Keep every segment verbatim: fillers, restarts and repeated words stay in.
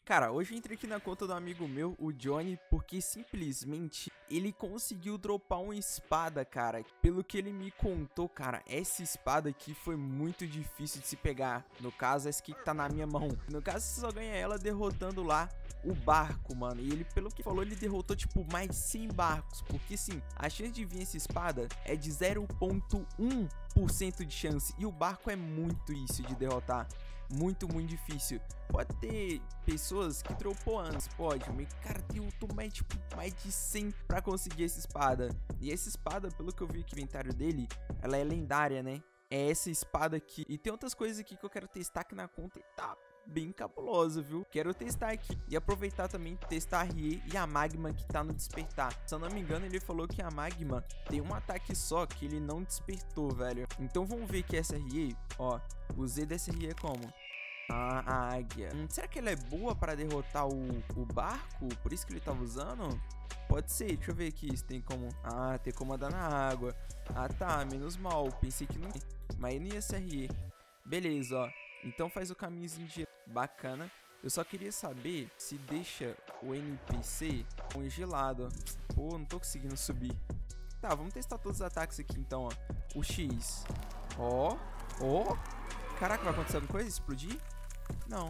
Cara, hoje eu entrei aqui na conta do amigo meu, o Johnny, porque simplesmente ele conseguiu dropar uma espada, cara. Pelo que ele me contou, cara, essa espada aqui foi muito difícil de se pegar. No caso, essa aqui que tá na minha mão. No caso, você só ganha ela derrotando lá o barco, mano. E ele, pelo que falou, ele derrotou, tipo, mais de cem barcos. Porque, sim, a chance de vir essa espada é de zero ponto um por cento de chance. E o barco é muito isso de derrotar. Muito, muito difícil. Pode ter pessoas que dropou antes, pode. Mas, cara, tem um mais, tipo, mais de cem pra conseguir essa espada. E essa espada, pelo que eu vi aqui no inventário dele, ela é lendária, né? É essa espada aqui. E tem outras coisas aqui que eu quero testar aqui na conta e tá bem cabulosa, viu? Quero testar aqui e aproveitar também testar a R E e a Magma que tá no despertar. Se eu não me engano, ele falou que a Magma tem um ataque só que ele não despertou, velho. Então vamos ver que essa R E, ó, o Z dessa R E é como? Ah, a águia. Hum, será que ela é boa para derrotar o, o barco? Por isso que ele tava usando? Pode ser, deixa eu ver aqui se tem como... Ah, tem como andar na água. Ah, tá, menos mal. Pensei que não... Mas não ia ser R E. Beleza, ó. Então faz o caminhozinho de... Bacana. Eu só queria saber se deixa o N P C congelado. Pô, não tô conseguindo subir. Tá, vamos testar todos os ataques aqui então, ó. O X. Ó. Ó. Caraca, vai acontecer alguma coisa? Explodir? Não.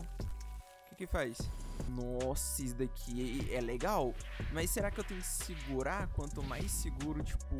O que que faz? Nossa, isso daqui é legal. Mas será que eu tenho que segurar? Quanto mais seguro, tipo,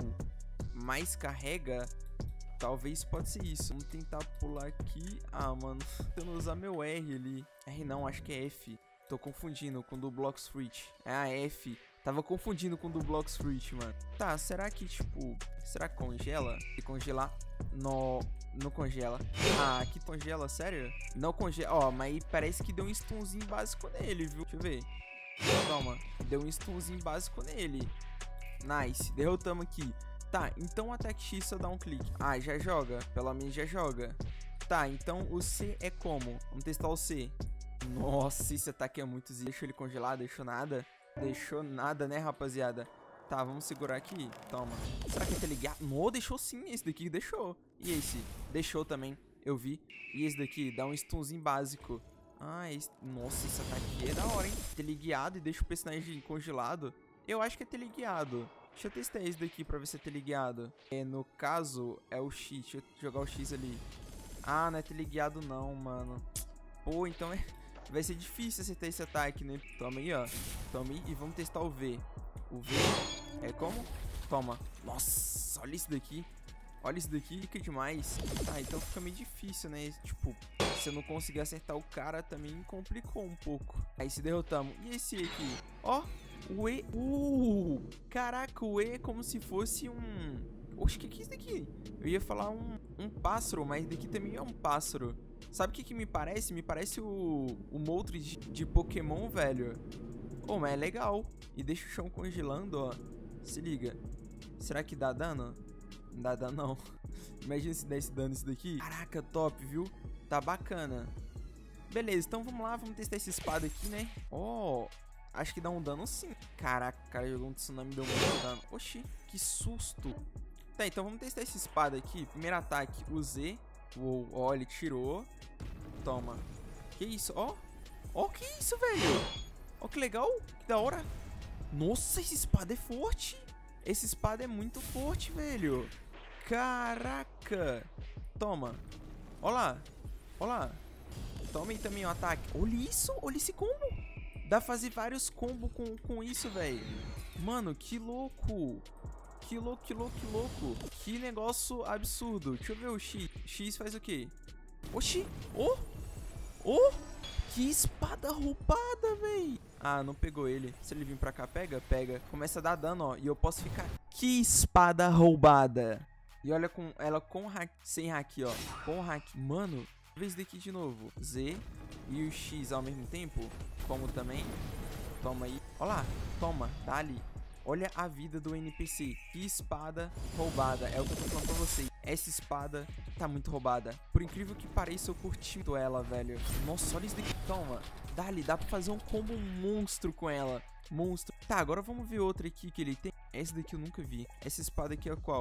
mais carrega... Talvez pode ser isso. Vamos tentar pular aqui. Ah, mano. Tentando usar meu R ali. R não, acho que é F. Tô confundindo com o do Blocks Fruit. É a F. Tava confundindo com o do Blocks Fruit, mano. Tá, será que, tipo... Será que congela? Se congelar... No... Não congela. Ah, aqui congela, sério? Não congela. Ó, mas parece que deu um stunzinho básico nele, viu? Deixa eu ver. Calma. Deu um stunzinho básico nele. Nice. Derrotamos aqui. Tá, então o ataque X só dá um clique. Ah, já joga. Pelo menos já joga. Tá, então o C é como? Vamos testar o C. Nossa, esse ataque é muito... Deixou ele congelado, deixou nada. Deixou nada, né, rapaziada? Tá, vamos segurar aqui. Toma. Será que é teleguiado? Não, deixou sim. Esse daqui deixou. E esse? Deixou também. Eu vi. E esse daqui dá um stunzinho básico. Ah, esse... Nossa, esse ataque é da hora, hein? Teleguiado e deixa o personagem congelado. Eu acho que é teleguiado. Deixa eu testar esse daqui pra ver se é teleguiado. É, no caso, é o X. Deixa eu jogar o X ali. Ah, não é teleguiado não, mano. Pô, então é... vai ser difícil acertar esse ataque, né? Toma aí, ó. Toma aí e vamos testar o V. O V é como? Toma. Nossa, olha isso daqui. Olha isso daqui, fica demais. Ah, então fica meio difícil, né? Tipo, se eu não conseguir acertar o cara, também complicou um pouco. Aí se derrotamos. E esse aqui? Ó. O E... Uh! Caraca, o E é como se fosse um... Oxe, o que que é isso daqui? Eu ia falar um, um pássaro, mas daqui também é um pássaro. Sabe o que que me parece? Me parece o, o Moltres de, de Pokémon, velho. Oh, mas é legal. E deixa o chão congelando, ó. Se liga. Será que dá dano? Não dá dano, não. Imagina se desse dano isso daqui. Caraca, top, viu? Tá bacana. Beleza, então vamos lá. Vamos testar essa espada aqui, né? Ó... Oh. Acho que dá um dano sim. Caraca, o cara jogou um tsunami e deu muito dano. Oxi, que susto. Tá, então vamos testar essa espada aqui. Primeiro ataque, o Z. Uou, ó, ele tirou. Toma. Que isso, ó. Ó, que isso, velho. Ó, que legal. Que da hora. Nossa, essa espada é forte. Essa espada é muito forte, velho. Caraca. Toma. Ó lá. Ó lá. Toma aí também o ataque. Olha isso, olha esse combo. Dá pra fazer vários combos com, com isso, velho. Mano, que louco. Que louco, que louco, que louco. Que negócio absurdo. Deixa eu ver o X. X faz o quê? Oxi. Oh. Oh. Que espada roubada, velho. Ah, não pegou ele. Se ele vir pra cá, pega? Pega. Começa a dar dano, ó. E eu posso ficar... Que espada roubada. E olha com ela com hack... Sem hack, ó. Com hack. Mano... Vê isso daqui de novo. Z e o X ao mesmo tempo. Como também. Toma aí. Olha lá. Toma. Dá-lhe. Olha a vida do N P C. Que espada roubada. É o que eu tô falando pra vocês. Essa espada tá muito roubada. Por incrível que pareça, eu curti muito ela, velho. Nossa, olha isso daqui. Toma. Dá-lhe. Dá pra fazer um combo monstro com ela. Monstro. Tá, agora vamos ver outra aqui que ele tem. Essa daqui eu nunca vi. Essa espada aqui é qual?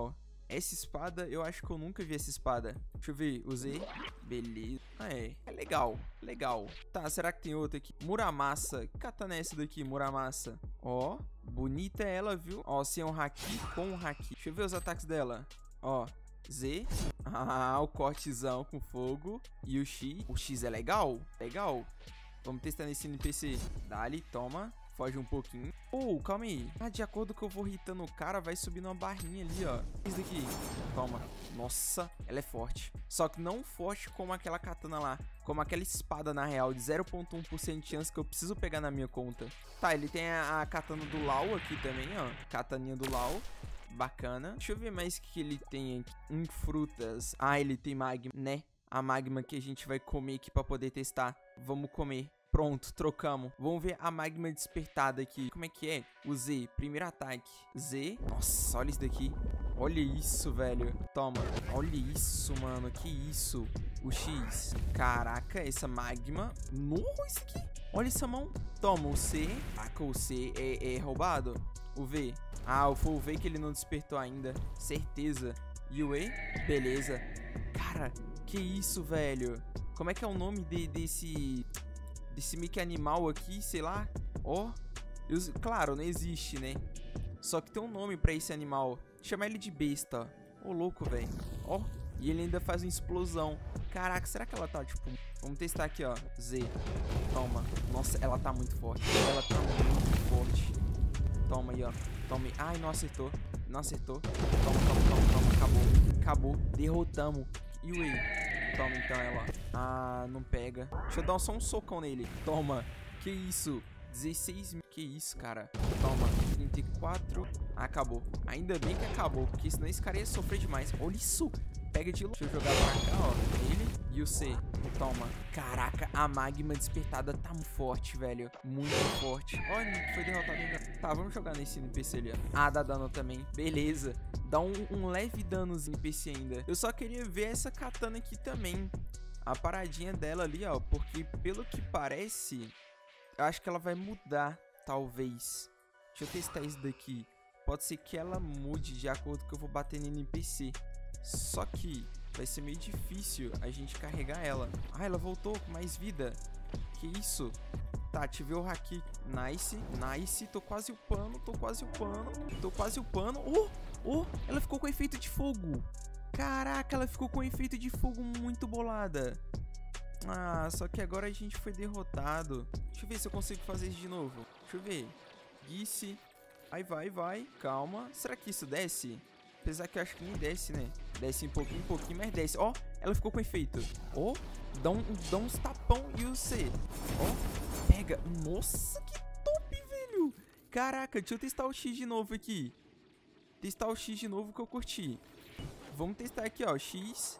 Essa espada, eu acho que eu nunca vi essa espada. Deixa eu ver, usei. Beleza. Ah, é. É legal, legal. Tá, será que tem outra aqui? Muramasa. Que katana é essa daqui, Muramasa? Ó, bonita ela, viu? Ó, sem um haki com um haki. Deixa eu ver os ataques dela. Ó, Z. Ah, o cortezão com fogo. E o X. O X é legal? Legal. Vamos testar nesse N P C. Dali, toma. Foge um pouquinho. Oh, calma aí. Ah, de acordo com que eu vou hitando o cara, vai subindo uma barrinha ali, ó. Isso daqui. Toma. Nossa, ela é forte. Só que não forte como aquela katana lá. Como aquela espada, na real, de zero vírgula um por cento de chance que eu preciso pegar na minha conta. Tá, ele tem a, a katana do Lau aqui também, ó. Kataninha do Lau. Bacana. Deixa eu ver mais o que ele tem aqui. Em frutas. Ah, ele tem magma, né? A magma que a gente vai comer aqui pra poder testar. Vamos comer. Pronto, trocamos. Vamos ver a magma despertada aqui. Como é que é? O Z, primeiro ataque. Z. Nossa, olha isso daqui. Olha isso, velho. Toma. Olha isso, mano. Que isso? O X. Caraca, essa magma. Nossa, isso aqui. Olha essa mão. Toma, o C. Caraca, o C é, é roubado. O V. Ah, foi o V que ele não despertou ainda. Certeza. E o E? Beleza. Cara, que isso, velho. Como é que é o nome de, desse... Desse meio que animal aqui, sei lá. Ó. Oh, claro, não existe, né? Só que tem um nome pra esse animal. Chama ele de besta. Ô, oh, louco, velho. Ó. Oh, e ele ainda faz uma explosão. Caraca, será que ela tá, tipo... Vamos testar aqui, ó. Z. Toma. Nossa, ela tá muito forte. Ela tá muito forte. Toma aí, ó. Toma aí. Ai, não acertou. Não acertou. Toma, toma, toma, toma. Acabou. Acabou. Derrotamos. E o E? Toma então ela. Ah, não pega. Deixa eu dar só um socão nele. Toma. Que isso? dezesseis mil. Que isso, cara? Toma. trinta e quatro. Ah, acabou. Ainda bem que acabou, porque senão esse cara ia sofrer demais. Olha isso. Pega de longe. Deixa eu jogar pra cá, ó. Ele e o C. Toma. Caraca, a magma despertada tá muito forte, velho. Muito forte. Olha, foi derrotado ainda. Tá, vamos jogar nesse N P C ali, ó. Ah, dá dano também. Beleza. Dá um, um leve danozinho N P C ainda. Eu só queria ver essa katana aqui também. A paradinha dela ali, ó. Porque pelo que parece, eu acho que ela vai mudar, talvez. Deixa eu testar isso daqui. Pode ser que ela mude de acordo com que eu vou bater no N P C. Só que vai ser meio difícil a gente carregar ela. Ah, ela voltou com mais vida. Que isso? Tá, ativei o haki. Nice, nice. Tô quase upando, tô quase upando. Tô quase upando. Oh, oh, ela ficou com efeito de fogo. Caraca, ela ficou com efeito de fogo muito bolada. Ah, só que agora a gente foi derrotado. Deixa eu ver se eu consigo fazer isso de novo. Deixa eu ver. Disse. Aí vai, vai. Calma. Será que isso desce? Apesar que eu acho que nem desce, né? Desce um pouquinho, um pouquinho, mas desce. Ó, ela ficou com efeito. Ó, dá, um, dá uns tapão e o C. Ó, pega. Nossa, que top, velho. Caraca, deixa eu testar o X de novo aqui. Testar o X de novo que eu curti. Vamos testar aqui, ó. X.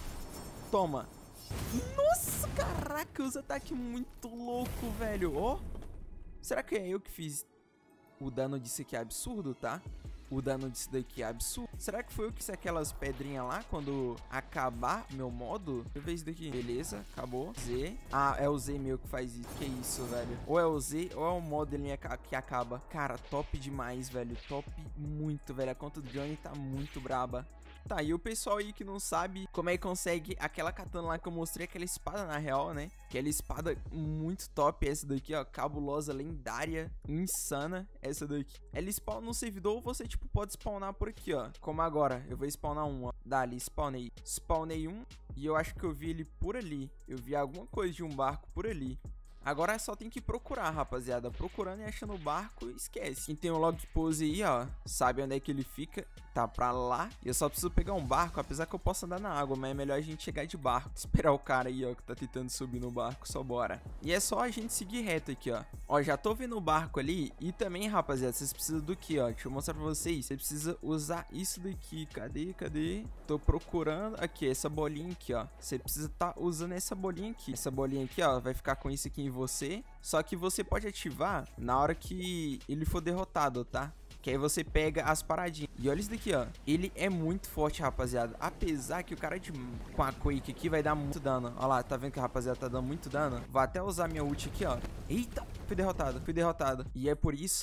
Toma. Nossa, caraca, os ataques muito louco, velho. Ó, será que é eu que fiz o dano disso aqui? É absurdo, tá? O dano disso daqui é absurdo. Será que foi eu que fiz aquelas pedrinhas lá quando acabar meu modo? Deixa eu ver isso daqui. Beleza, acabou. Z. Ah, é o Z meu que faz isso. Que isso, velho. Ou é o Z ou é o modo dele que acaba. Cara, top demais, velho. Top muito, velho. A conta do Johnny tá muito braba. Tá, e o pessoal aí que não sabe como é que consegue aquela katana lá que eu mostrei, aquela espada na real, né? Aquela espada muito top, essa daqui, ó, cabulosa, lendária, insana, essa daqui. Ela spawna no servidor ou você, tipo, pode spawnar por aqui, ó. Como agora, eu vou spawnar um, ó. Dali, spawnei. Spawnei um e eu acho que eu vi ele por ali. Eu vi alguma coisa de um barco por ali. Agora só tem que procurar, rapaziada. Procurando e achando o barco, esquece. Quem tem o log pose aí, ó, sabe onde é que ele fica. Tá pra lá. E eu só preciso pegar um barco, apesar que eu posso andar na água, mas é melhor a gente chegar de barco. Esperar o cara aí, ó, que tá tentando subir no barco, só bora. E é só a gente seguir reto aqui, ó. Ó, já tô vendo o barco ali. E também, rapaziada, vocês precisam do que, ó? Deixa eu mostrar pra vocês. Você precisa usar isso daqui. Cadê, cadê? Tô procurando. Aqui, essa bolinha aqui, ó. Você precisa tá usando essa bolinha aqui. Essa bolinha aqui, ó, vai ficar com isso aqui em você. Só que você pode ativar na hora que ele for derrotado, tá? Que aí você pega as paradinhas. E olha isso daqui, ó. Ele é muito forte, rapaziada. Apesar que o cara de... com a Quake aqui vai dar muito dano. Olha lá, tá vendo que a rapaziada tá dando muito dano? Vou até usar minha ult aqui, ó. Eita, fui derrotado, fui derrotado. E é por isso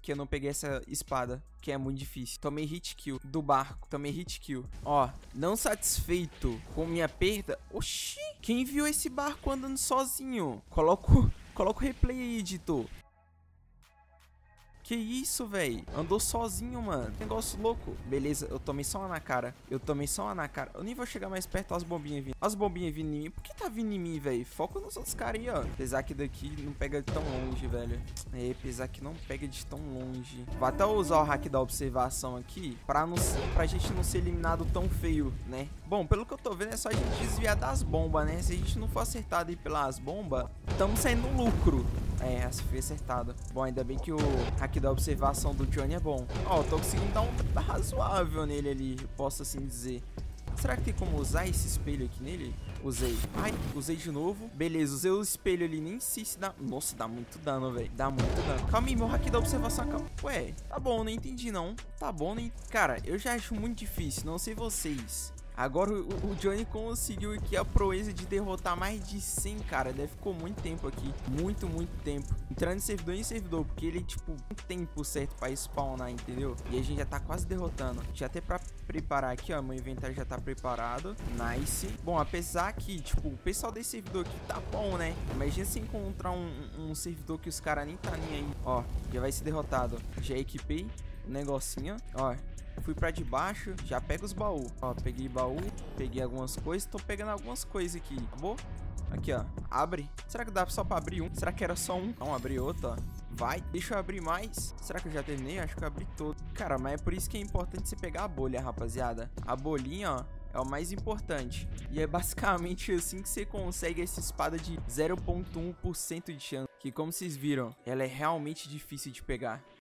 que eu não peguei essa espada, que é muito difícil. Tomei hit kill do barco, tomei hit kill. Ó, não satisfeito com minha perda. Oxi, quem viu esse barco andando sozinho? Coloco, coloca o replay aí, editor. Que isso, velho? Andou sozinho, mano. Negócio louco. Beleza, eu tomei só uma na cara. Eu tomei só uma na cara. Eu nem vou chegar mais perto. Olha as bombinhas vindo. Olha as bombinhas vindo em mim. Por que tá vindo em mim, velho? Foca nos outros caras aí, ó. Apesar que daqui não pega de tão longe, velho. É, apesar que não pega de tão longe. Vou até usar o hack da observação aqui pra, não, pra gente não ser eliminado tão feio, né? Bom, pelo que eu tô vendo, é só a gente desviar das bombas, né? Se a gente não for acertado aí pelas bombas, estamos saindo no lucro. É, essa foi acertada. Bom, ainda bem que o hack da observação do Johnny é bom. Ó, eu tô conseguindo dar um razoável nele ali, posso assim dizer. Será que tem como usar esse espelho aqui nele? Usei. Ai, usei de novo. Beleza, usei o espelho ali, nem sei se dá... Nossa, dá muito dano, velho. Dá muito dano. Calma aí, meu hack da observação acaba... Ué, tá bom, não entendi não. Tá bom, nem... Cara, eu já acho muito difícil, não sei vocês. Agora o, o Johnny conseguiu aqui a proeza de derrotar mais de cem, cara. Deve ficou muito tempo aqui. Muito, muito tempo. Entrando em servidor em servidor. Porque ele, tipo, um tempo certo pra spawnar, entendeu? E a gente já tá quase derrotando. Já até pra preparar aqui, ó. Meu inventário já tá preparado. Nice. Bom, apesar que, tipo, o pessoal desse servidor aqui tá bom, né? Imagina se encontrar um, um servidor que os caras nem tá nem aí. Ó, já vai ser derrotado. Já equipei o negocinho. Ó. Fui pra de baixo, já pega os baús. Ó, peguei baú, peguei algumas coisas. Tô pegando algumas coisas aqui, acabou? Aqui, ó, abre. Será que dá só pra abrir um? Será que era só um? Não, abri outro, ó. Vai, deixa eu abrir mais. Será que eu já terminei? Acho que eu abri todo. Cara, mas é por isso que é importante você pegar a bolha, rapaziada. A bolinha, ó, é o mais importante. E é basicamente assim que você consegue essa espada de zero ponto um por cento de chance. Que, como vocês viram, ela é realmente difícil de pegar.